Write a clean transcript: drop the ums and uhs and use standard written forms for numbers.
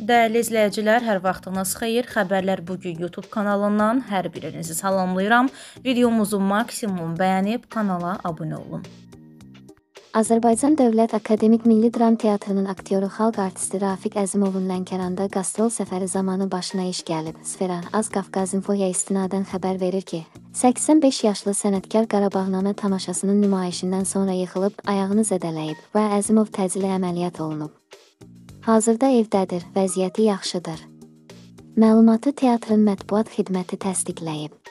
Dəyərli izləyicilər, hər vaxtınız xeyir. Xəbərlər bugün YouTube kanalından hər birinizi salamlayıram. Videomuzu maksimum bəyənib kanala abunə olun. Azərbaycan Dövlət Akademik Milli Dram Teatrının aktyoru, xalq artisti Rafiq Əzimovun Lənkəranda qastrol səfəri zamanı başına iş gəlib. Sfera Az Qafqaz İnfoya istinadən xəbər verir ki, 85 yaşlı sənətkar Qarabağnamə tamaşasının nümayişindən sonra yıxılıb, ayağını zədələyib və Əzimov təcili əməliyyat olunub. Hazırda evdədir, vəziyyəti yaxşıdır. Məlumatı teatrın mətbuat xidməti təsdiqləyib.